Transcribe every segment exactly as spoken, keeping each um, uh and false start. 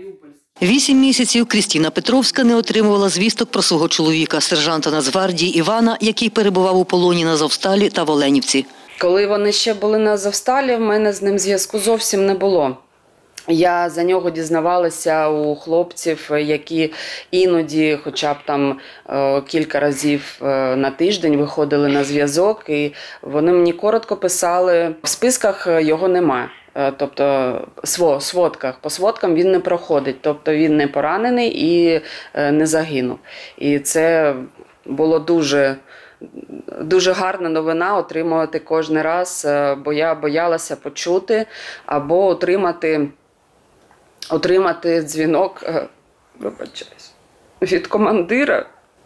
Вісім місяців Крістіна Петровська не отримувала звісток про свого чоловіка, сержанта Нацгвардії Івана, який перебував у полоні на Азовсталі та в Оленівці. Коли вони ще були на Азовсталі, в мене з ним зв'язку зовсім не було. Я за нього дізнавалася у хлопців, які іноді, хоча б там кілька разів на тиждень виходили на зв'язок, і вони мені коротко писали, в списках його немає. Тобто сводках, по сводкам він не проходить, тобто він не поранений і не загинув. І це було дуже, дуже гарна новина отримувати кожен раз, бо я боялася почути або отримати, отримати дзвінок, вибачаюсь, від командира,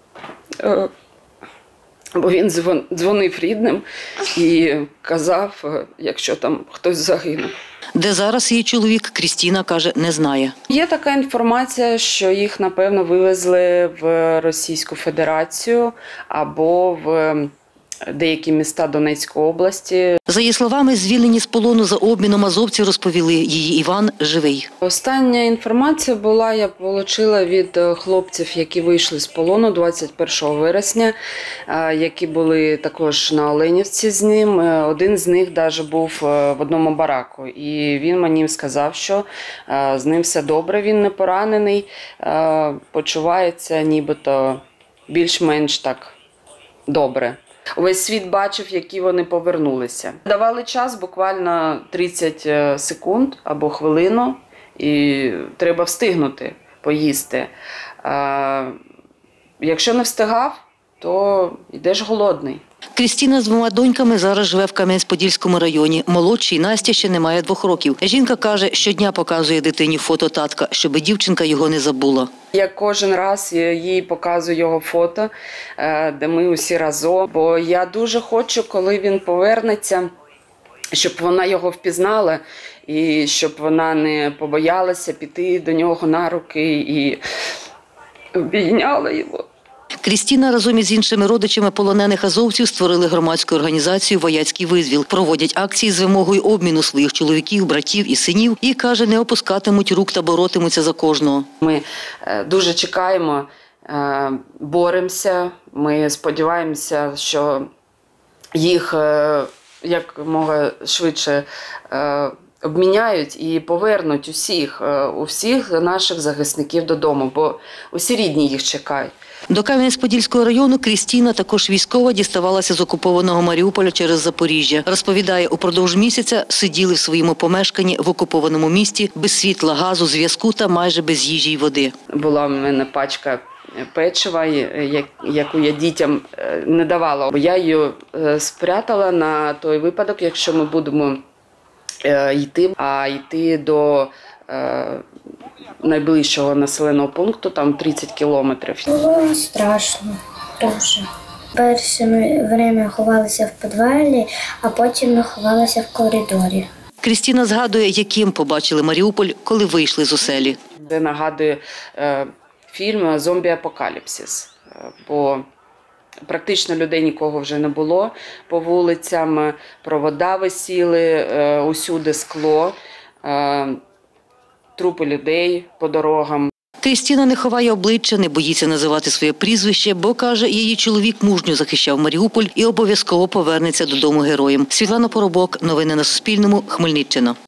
бо він дзвонив рідним і казав, якщо там хтось загинув. Де зараз її чоловік, Крістіна каже, не знає. Є така інформація, що їх, напевно, вивезли в Російську Федерацію або в деякі міста Донецької області. За її словами, звільнені з полону за обміном азовці розповіли, її Іван живий. Остання інформація була, я отримала від хлопців, які вийшли з полону двадцять першого вересня, які були також на Оленівці з ним. Один з них навіть був в одному бараку. І він мені сказав, що з ним все добре, він не поранений, почувається нібито більш-менш так добре. Увесь світ бачив, які вони повернулися. Давали час буквально тридцять секунд або хвилину, і треба встигнути поїсти. А якщо не встигав, то йдеш голодний. Крістіна з двома доньками зараз живе в Кам'янець-Подільському районі. Молодшій Насті ще немає двох років. Жінка каже, щодня показує дитині фото татка, щоб дівчинка його не забула. Я кожен раз їй показую його фото, де ми усі разом. Бо я дуже хочу, коли він повернеться, щоб вона його впізнала і щоб вона не побоялася піти до нього на руки і обійняла його. Крістіна разом із іншими родичами полонених азовців створили громадську організацію «Вояцький визвіл». Проводять акції з вимогою обміну своїх чоловіків, братів і синів і, каже, не опускатимуть рук та боротимуться за кожного. Ми дуже чекаємо, боремося, ми сподіваємося, що їх якомога швидше обміняють і повернуть усіх, усіх наших захисників додому, бо усі рідні їх чекають. До Кам'янець-Подільського району Крістіна, також військова, діставалася з окупованого Маріуполя через Запоріжжя. Розповідає, упродовж місяця сиділи в своєму помешканні в окупованому місті без світла, газу, зв'язку та майже без їжі й води. Була в мене пачка печива, яку я дітям не давала. Я її спрятала на той випадок, якщо ми будемо йти, а йти до найближчого населеного пункту, там тридцять кілометрів. Було страшно дуже. Перше время ховалися в підвалі, а потім ми ховалися в коридорі. Крістіна згадує, яким побачили Маріуполь, коли вийшли з оселі. Це нагадує е, фільм «Зомбі-апокаліпсис», бо практично людей нікого вже не було по вулицям, провода висіли, е, усюди скло. Е, Трупи людей по дорогам. Крістіна не ховає обличчя, не боїться називати своє прізвище, бо, каже, її чоловік мужньо захищав Маріуполь і обов'язково повернеться додому героєм. Світлана Поробок. Новини на Суспільному. Хмельниччина.